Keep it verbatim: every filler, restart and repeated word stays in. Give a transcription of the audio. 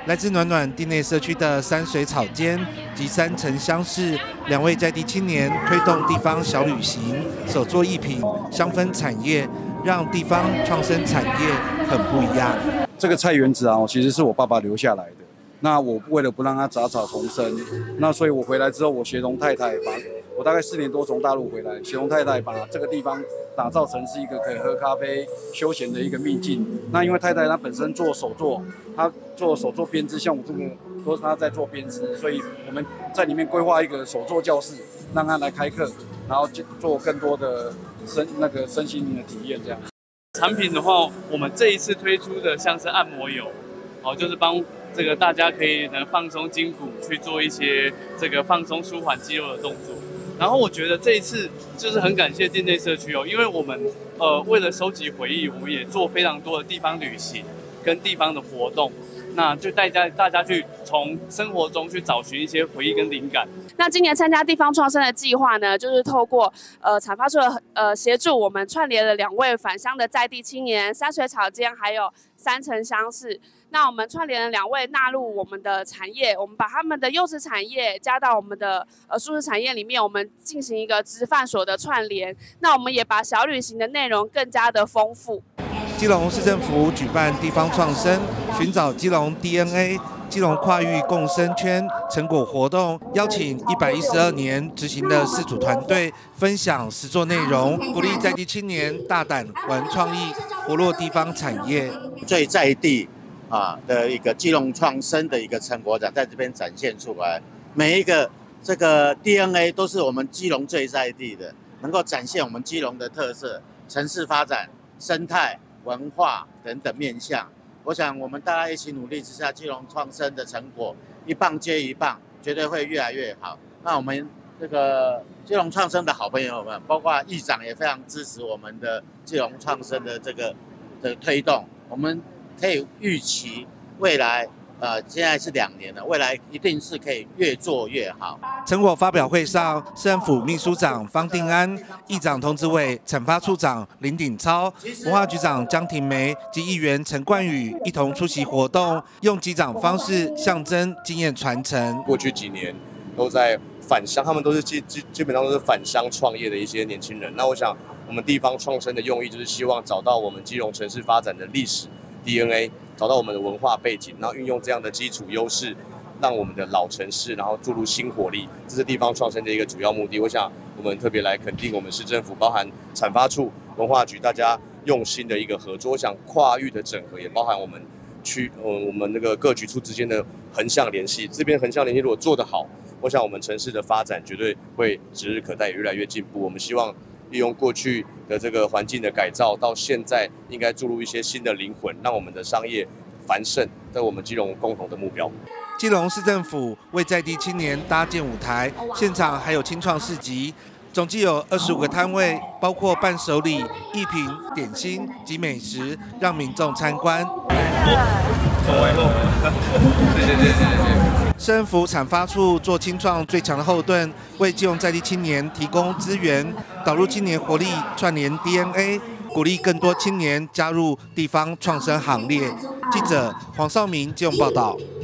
来自暖暖地内社区的山水草间及三城乡市两位在地青年推动地方小旅行、手作艺品、香氛产业，让地方创生产业很不一样。 这个菜园子啊，其实是我爸爸留下来的。那我为了不让它杂草丛生，那所以我回来之后，我协同太太把，我大概四年多从大陆回来，协同太太把这个地方打造成是一个可以喝咖啡、休闲的一个秘境。那因为太太她本身做手作，她做手作编织，像我这个都是她在做编织，所以我们在里面规划一个手作教室，让她来开课，然后做更多的身那个身心灵的体验这样。 产品的话，我们这一次推出的像是按摩油，哦，就是帮这个大家可以能放松筋骨，去做一些这个放松舒缓肌肉的动作。然后我觉得这一次就是很感谢店内社区哦，因为我们呃为了收集回忆，我们也做非常多的地方旅行跟地方的活动。那就带大大家去从生活中去找寻一些回忆跟灵感。 那今年参加地方创生的计划呢，就是透过呃产发处的呃协助，我们串联了两位返乡的在地青年，山水草间还有三城乡市。那我们串联了两位纳入我们的产业，我们把他们的优质产业加到我们的呃素食产业里面，我们进行一个直贩所的串联。那我们也把小旅行的内容更加的丰富。 基隆市政府举办地方创生，寻找基隆 D N A、基隆跨域共生圈成果活动，邀请一百一十二年执行的四组团队分享实作内容，鼓励在地青年大胆玩创意，活络地方产业。 最在地啊的一个基隆创生的一个成果展，在这边展现出来，每一个这个 D N A 都是我们基隆最在地的，能够展现我们基隆的特色、城市发展、生态、文化等等面向。我想我们大家一起努力之下，基隆创生的成果一棒接一棒，绝对会越来越好。那我们这个基隆创生的好朋友们，包括议长也非常支持我们的基隆创生的这个的推动。我们可以预期未来，呃，现在是两年了，未来一定是可以越做越好。 成果发表会上，市政府秘书长方定安、议长童子伟、产发处长林鼎超、文化局长江庭梅及议员陈冠宇一同出席活动，用击掌方式象征经验传承。 过去几年都在返乡，他们都是基基基本上都是返乡创业的一些年轻人。那我想，我们地方创生的用意就是希望找到我们基隆城市发展的历史 D N A， 找到我们的文化背景，然后运用这样的基础优势，让我们的老城市然后注入新活力，这是地方创生的一个主要目的。我想我们特别来肯定我们市政府，包含产发处、文化局，大家用心的一个合作。我想跨域的整合也包含我们区呃我们那个各局处之间的横向联系。这边横向联系如果做得好，我想我们城市的发展绝对会指日可待，也越来越进步。我们希望利用过去的这个环境的改造，到现在应该注入一些新的灵魂，让我们的商业繁盛，这是我们基隆共同的目标。 基隆市政府为在地青年搭建舞台，现场还有青创市集，总计有二十五个摊位，包括伴手礼、艺品、点心及美食，让民众参观。谢谢谢谢谢谢。市政府产发处做青创最强的后盾，为基隆在地青年提供资源，导入青年活力，串联 D N A， 鼓励更多青年加入地方创生行列。记者黄少明基隆报道。